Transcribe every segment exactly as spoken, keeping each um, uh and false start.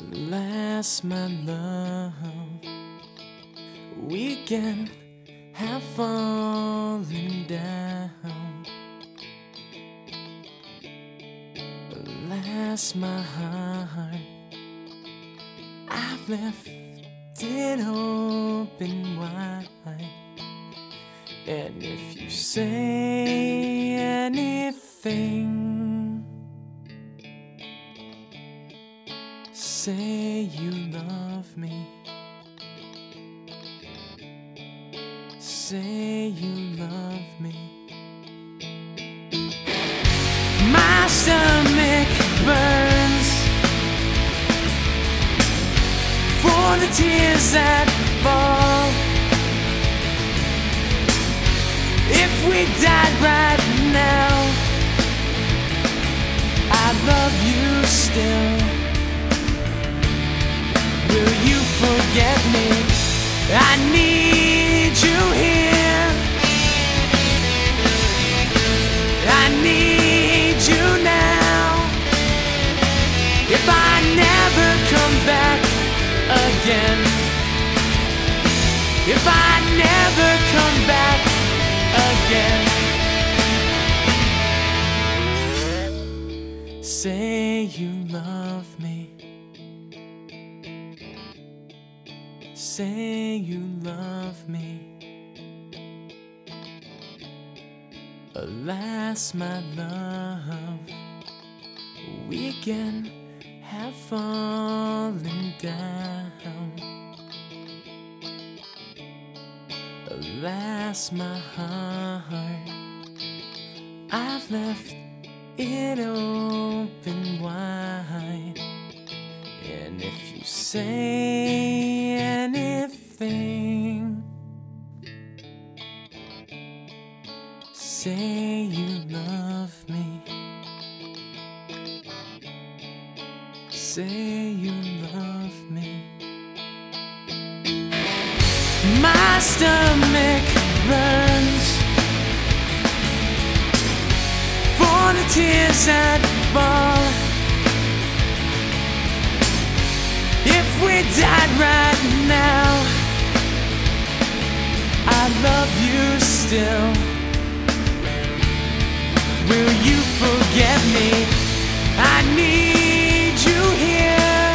Alas, my love, we can have fallen down. Alas, my heart, I've left it open wide. And if you say anything, say you love me, say you love me. My stomach burns for the tears that fall. If we died right now, I'd love you still. Will you forget me? I need you here. I need you now. If I never come back again, if I never come back again, say you love me, say you love me. Alas, my love, we can have fallen down. Alas, my heart, I've left it open wide. And if you say anything, say you love me, say you love me. My stomach burns for the tears that fall. If we died right now, I love you still. Will you forget me? I need you here.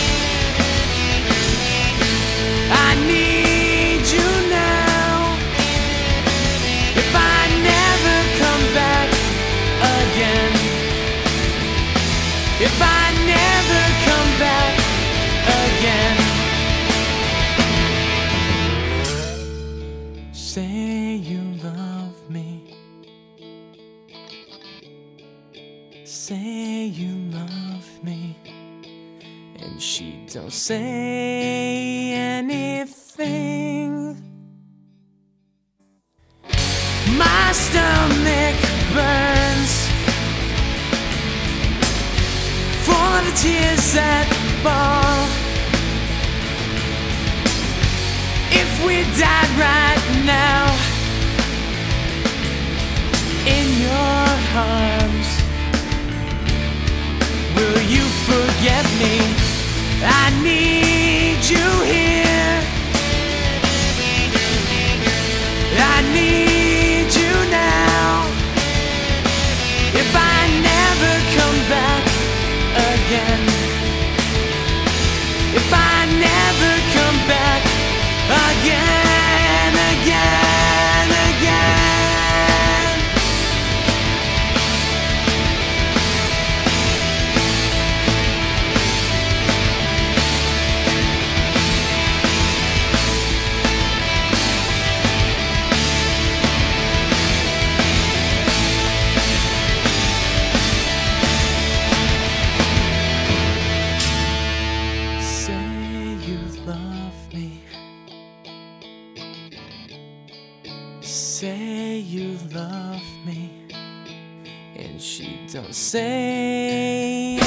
I need you now. If I never come back again, if I never come back again, say you love me, say you love me. And she don't say anything. My stomach burns for the tears that fall. If we died right now in your arms, will you forget me? I need you here. I need you now. If I never come back again, if I never come back again, again, again. Say you love me, and she don't say